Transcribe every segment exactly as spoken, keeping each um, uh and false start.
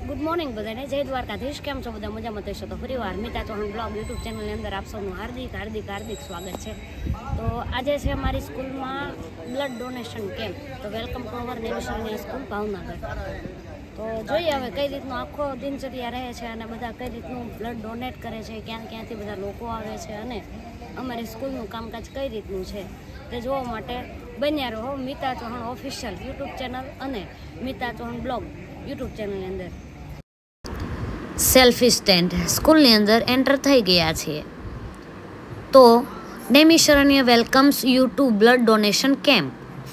Good morning બધાને, જય દ્વારકાધીશ। કેમ છો બધા? મજામાં થશો તો ફરીવાર મિતા ચૌહાણ બ્લોગ યુટ્યુબ ચેનલની અંદર આપ સૌનું હાર્દિક હાર્દિક હાર્દિક સ્વાગત છે। તો આજે છે અમારી સ્કૂલમાં બ્લડ ડોનેશન કેમ્પ। તો વેલકમ ટુ અવર નેવિશનની સ્કૂલ ભાવનગર। તો જોઈએ હવે કઈ રીતનું આખો દિનચર્યા રહે છે અને બધા કઈ રીતનું બ્લડ ડોનેટ કરે છે, ક્યાં ક્યાંથી બધા લોકો આવે છે અને અમારી સ્કૂલનું કામકાજ કઈ રીતનું છે તે જોવા માટે બન્યા રહો Mita Chauhan official YouTube channel અને મિતા ચૌહાણ બ્લોગ યુટ્યુબ ચેનલની અંદર। સેલ્ફી સ્ટેન્ડ સ્કૂલની અંદર એન્ટર થઈ ગયા છીએ તો Naimisharanya welcomes you to blood donation camp.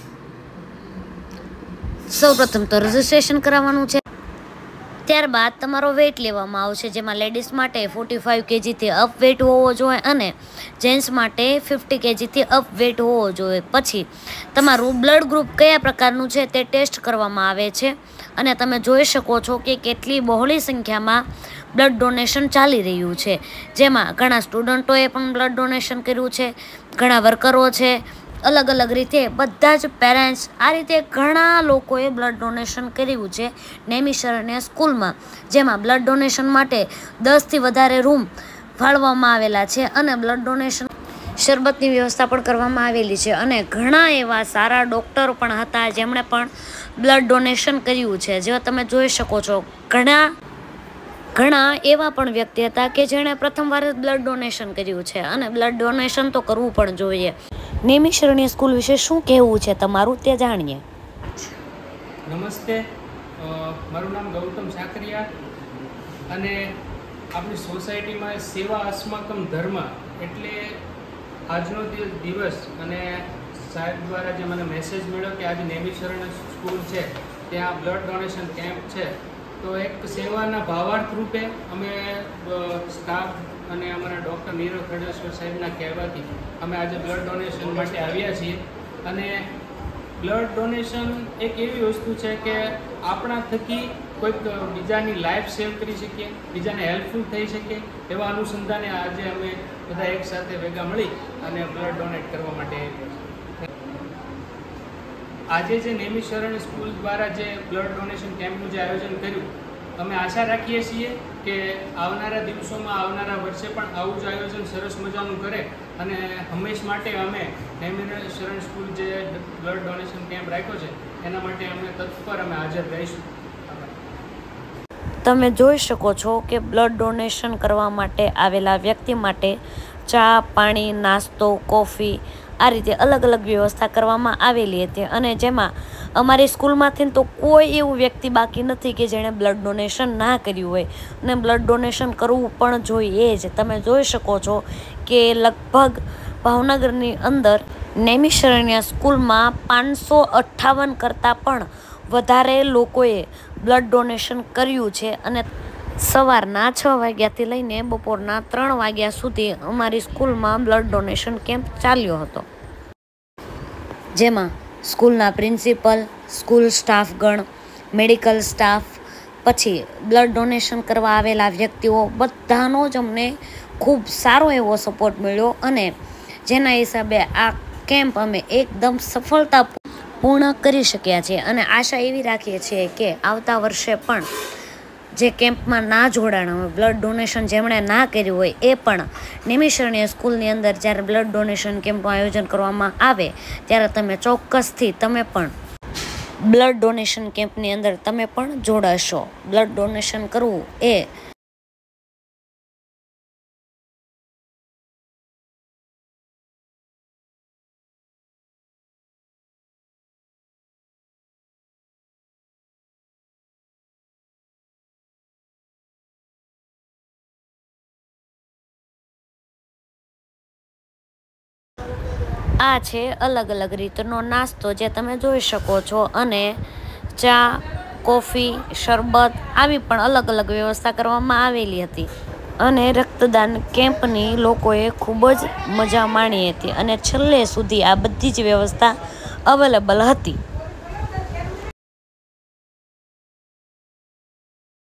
સૌપ્રથમ તો રજીસ્ટ્રેશન કરાવવાનું છે, ત્યારબાદ તમારો વેઇટ લેવામાં આવશે, જેમાં લેડીઝ માટે ફોર્ટી ફાઇવ કેજીથી અપ વેઇટ હોવો જોઈએ અને જેન્ટ્સ માટે ફિફ્ટી કેજીથી અપ વેઇટ હોવો જોઈએ। પછી તમારું બ્લડ ગ્રુપ કયા પ્રકારનું છે તે ટેસ્ટ કરવામાં આવે છે અને તમે જોઈ શકો છો કે કેટલી બહોળી સંખ્યામાં બ્લડ ડોનેશન ચાલી રહ્યું છે, જેમાં ઘણા સ્ટુડન્ટોએ પણ બ્લડ ડોનેશન કર્યું છે, ઘણા વર્કરો છે, અલગ અલગ રીતે બધા જ પેરેન્ટ્સ, આ રીતે ઘણા લોકોએ બ્લડ ડોનેશન કર્યું છે નૈમિષારણ્ય સ્કૂલમાં, જેમાં બ્લડ ડોનેશન માટે દસથી વધારે રૂમ ફાળવવામાં આવેલા છે અને બ્લડ ડોનેશન શરબતની વ્યવસ્થા પણ કરવામાં આવેલી છે અને ઘણા એવા સારા ડૉક્ટરો પણ હતા જેમણે પણ બ્લડ ડોનેશન કર્યું છે। જેવા તમે જોઈ શકો છો ઘણા ઘણા એવા પણ વ્યક્તિ હતા કે જેણે પ્રથમવાર બ્લડ ડોનેશન કર્યું છે અને બ્લડ ડોનેશન તો કરવું પણ જોઈએ। નૈમિષારણ્ય સ્કૂલ વિશે શું કહેવું છે તમારું તે જાણીએ। નમસ્તે, મારું નામ ગૌતમ સાકરિયા અને આપણી સોસાયટીમાં સેવા અસ્માકમ ધર્મ એટલે આજનો દિવસ અને સાહેબ દ્વારા જે મને મેસેજ મળ્યો કે આજે નૈમિષારણ્ય સ્કૂલ છે ત્યાં બ્લડ ડોનેશન કેમ્પ છે, તો એક સેવાના ભાવાર્થ રૂપે અમે સ્ટાફ અને અમારા ડૉક્ટર નીરવ ખડેશ્વર સાહેબના કહેવાથી અમે આજે બ્લડ ડોનેશન માટે આવ્યા છીએ। અને બ્લડ ડોનેશન એક એવી વસ્તુ છે કે આપણા થકી કોઈક બીજાની લાઈફ સેવ કરી શકીએ, બીજાને હેલ્પફુલ થઈ શકે, એવા અનુસંધાને આજે અમે બધા એક સાથે ભેગા મળી અને બ્લડ ડોનેટ કરવા માટે આવ્યા છીએ। આજે જે નૈમિષારણ્ય સ્કૂલ દ્વારા જે બ્લડ ડોનેશન કેમ્પનું જે આયોજન કર્યું, અમે આશા રાખીએ છીએ કે આવનારા દિવસોમાં આવનારા વર્ષે પણ આવું જ આયોજન સરસ મજાનું કરે અને હંમેશ માટે અમે નૈમિષારણ્ય સ્કૂલ જે બ્લડ ડોનેશન કેમ્પ રાખ્યો છે એના માટે અમે તત્પર અમે હાજર રહીશું। તમે જોઈ શકો છો કે બ્લડ ડોનેશન કરવા માટે આવેલા વ્યક્તિ માટે ચા, પાણી, નાસ્તો, કોફી આ રીતે અલગ અલગ વ્યવસ્થા કરવામાં આવેલી હતી અને જેમાં અમારી સ્કૂલમાંથી તો કોઈ એવું વ્યક્તિ બાકી નથી કે જેણે બ્લડ ડોનેશન ના કર્યું હોય અને બ્લડ ડોનેશન કરવું પણ જોઈએ જ। તમે જોઈ શકો છો કે લગભગ ભાવનગરની અંદર નૈમિષારણ્ય સ્કૂલમાં પાંચસો અઠ્ઠાવન કરતાં પણ વધારે લોકોએ બ્લડ ડોનેશન કર્યું છે અને સવારના છ વાગ્યાથી લઈને બપોરના ત્રણ વાગ્યા સુધી અમારી સ્કૂલમાં બ્લડ ડોનેશન કેમ્પ ચાલ્યો હતો, જેમાં સ્કૂલના પ્રિન્સિપલ, સ્કૂલ સ્ટાફગણ, મેડિકલ સ્ટાફ, પછી બ્લડ ડોનેશન કરવા આવેલા વ્યક્તિઓ બધાનો જ અમને ખૂબ સારો એવો સપોર્ટ મળ્યો અને જેના હિસાબે આ કેમ્પ અમે એકદમ સફળતા પૂર્ણ કરી શક્યા છીએ અને આશા એવી રાખીએ છીએ કે આવતા વર્ષે પણ જે કેમ્પમાં ના જોડાણ હોય, બ્લડ ડોનેશન જેમણે ના કર્યું હોય એ પણ નૈમિષારણ્ય સ્કૂલની અંદર જ્યારે બ્લડ ડોનેશન કેમ્પનું આયોજન કરવામાં આવે ત્યારે તમે ચોક્કસથી તમે પણ બ્લડ ડોનેશન કેમ્પની અંદર તમે પણ જોડાશો। બ્લડ ડોનેશન કરવું એ આ છે અલગ અલગ રીતનો નાસ્તો જે તમે જોઈ શકો છો અને ચા, કોફી, શરબત આવી પણ અલગ અલગ વ્યવસ્થા કરવામાં આવેલી હતી અને રક્તદાન કેમ્પની લોકોએ ખૂબ જ મજા માણી હતી અને છેલ્લે સુધી આ બધી જ વ્યવસ્થા અવેલેબલ હતી।